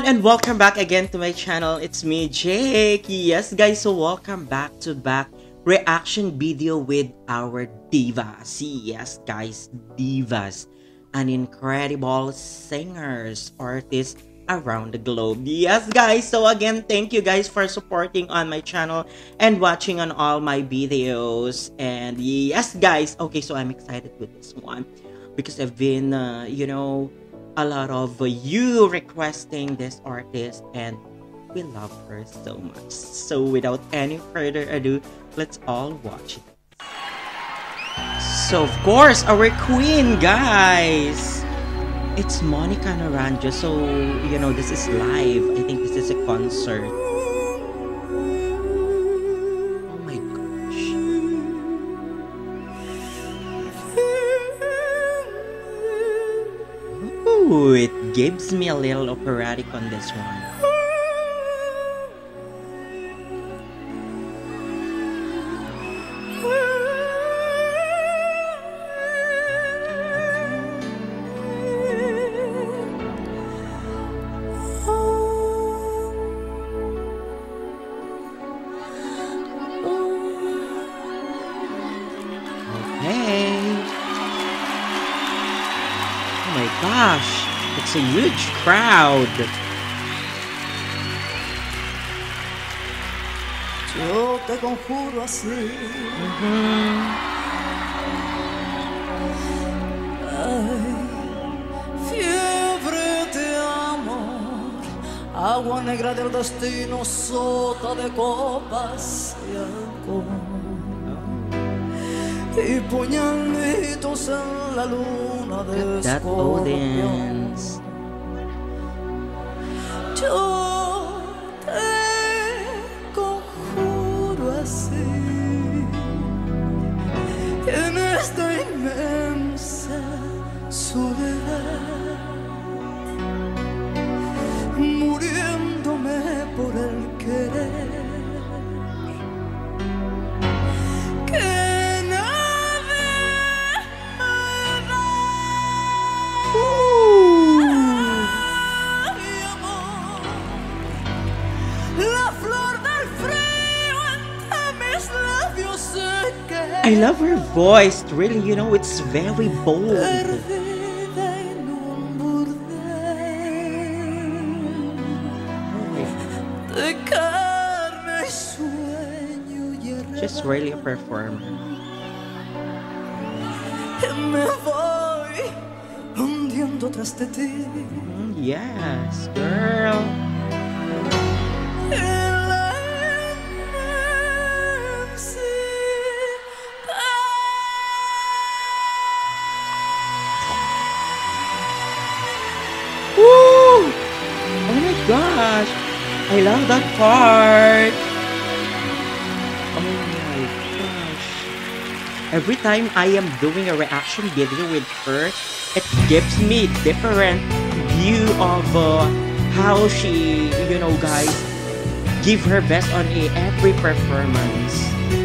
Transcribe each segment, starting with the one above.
everyone, and welcome back again to my channel. It's me, Jake. Yes, guys, so welcome back to reaction video with our divas. Yes, guys, divas, an incredible singers, artists around the globe. Yes, guys, so again, thank you guys for supporting on my channel and watching on all my videos. And yes, guys, okay, so I'm excited with this one because I've been, a lot of you requesting this artist, and we love her so much. So without any further ado, let's all watch it. So of course, our queen, guys, it's Monica Naranjo. So this is live. I think this is a concert. Oh my gosh. Ooh, it gives me a little operatic on this one. Okay. Oh my gosh, it's a huge crowd. Yo te conjuro así. Ay, fiebre de amor, agua negra del destino, sota de copas y alcohol, y puñalitos en la luna de That escorpión. audience. Yo te conjuro así, en esta inmensa soledad, muriéndome por el querer. I love her voice, really, it's very bold. Just really a performer. Yes, girl. Woo! Oh my gosh, I love that part. Oh my gosh. Every time I am doing a reaction video with her, it gives me different view of how she, guys, give her best on every performance.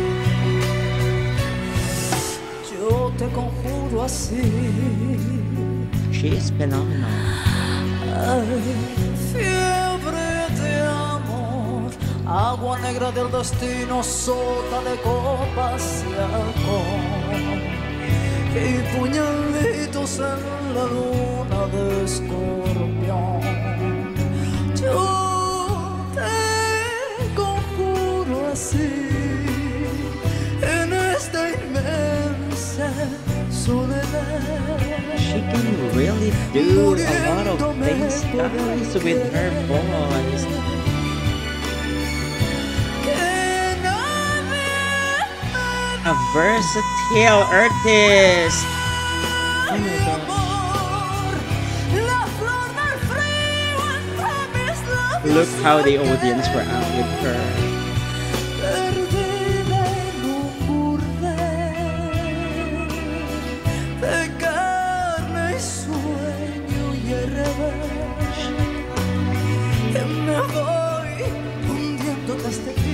Yo te conjuro así. She is phenomenal. Ay, fiebre de amor, agua negra del destino, sota de copas y alcohol, y puñalitos en la luna de escorpión. Yo te conjuro así, en esta inmensa soledad. She can really do a lot of things, guys, with her voice. A versatile artist. Oh my gosh. Look how the audience were out with her. Me voy hundiendo tras de ti.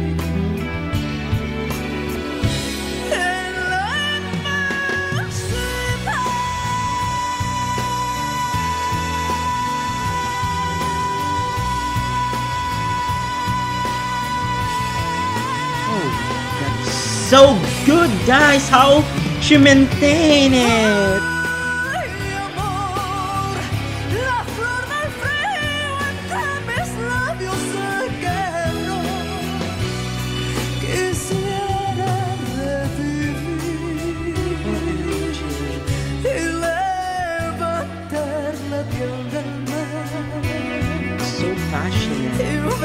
En la inmensidad. so good, guys, how she maintained it. So passionate.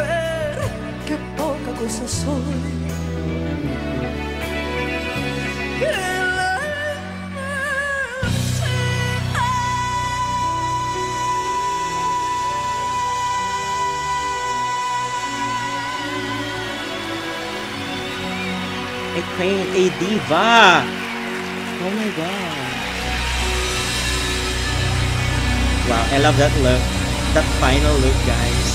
A queen, a diva. Oh my god. Wow, I love that look. That final look, guys.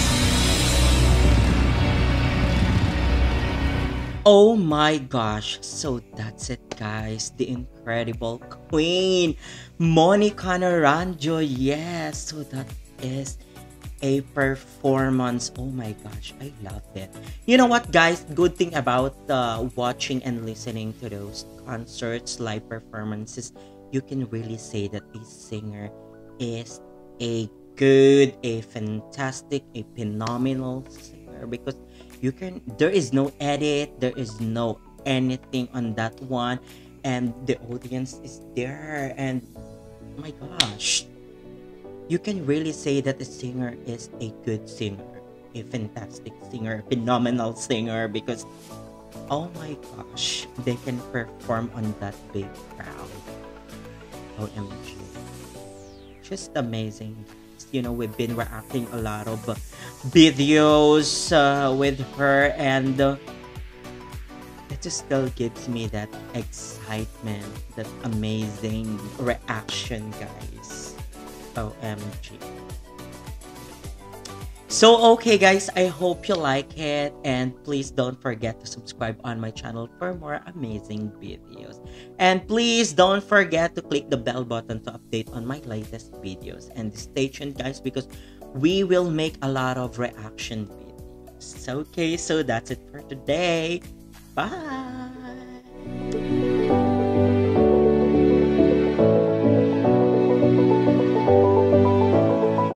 Oh my gosh. So that's it, guys. The incredible queen, Monica Naranjo. Yes. So that is a performance. Oh my gosh, I loved it. You know what, guys? Good thing about watching and listening to those concerts, live performances, you can really say that a singer is a good, a fantastic, a phenomenal singer, because there is no edit, there is no anything on that one, and the audience is there, and oh my gosh, you can really say that a singer is a good singer, a fantastic singer, a phenomenal singer, because oh my gosh, they can perform on that big crowd. OMG. Just amazing. You know, we've been reacting a lot of videos with her, and it just still gives me that excitement, that amazing reaction, guys. OMG. So okay, guys, I hope you like it, and please don't forget to subscribe on my channel for more amazing videos, and please don't forget to click the bell button to update on my latest videos, and stay tuned, guys, because we will make a lot of reaction videos. Okay, so that's it for today. Bye.